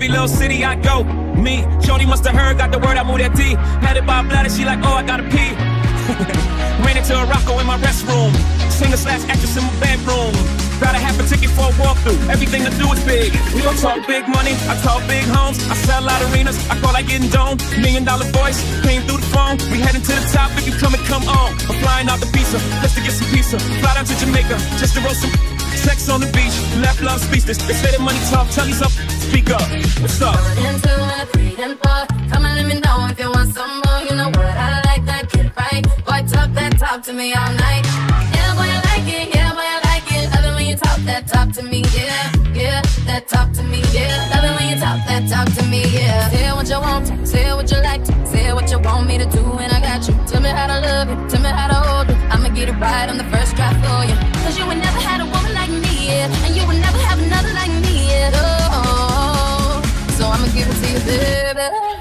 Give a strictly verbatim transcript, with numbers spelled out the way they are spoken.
every little city I go. Me, Shorty must have heard, got the word, I moved that D. Had it by a bladder, she like, oh, I gotta pee. Ran into a Rocco in my restroom. Singer slash actress in my bedroom. Got a half a ticket for a walkthrough. Everything to do is big. We don't talk big money, I talk big homes. I sell out arenas, I call like getting domed. Million dollar voice, came through the phone. We heading to the top, if you come and come on. I'm flying out the pizza, just to get some pizza. Fly down to Jamaica, just to roast some sex on the beach. Left love speechless, they say the money talk. Tell me something, speak up. What's up? Going into a three and four. Come and let me know if you want some more. You know what I like, that kid right. Boy, talk that talk to me all night. Yeah, boy, I like it, yeah, boy, I like it. Love it when you talk that talk to me, yeah, yeah. That talk to me, yeah. Love it when you talk that talk to me, yeah. Say what you want, say what you like to, say what you want me to do, and I got you. Tell me how to love you, tell me how to hold you. I'ma get it right on the first try for you. Cause you would never had a woman like me, yeah. And you would never have another like me, yeah. Oh, so I'ma give it to you, baby.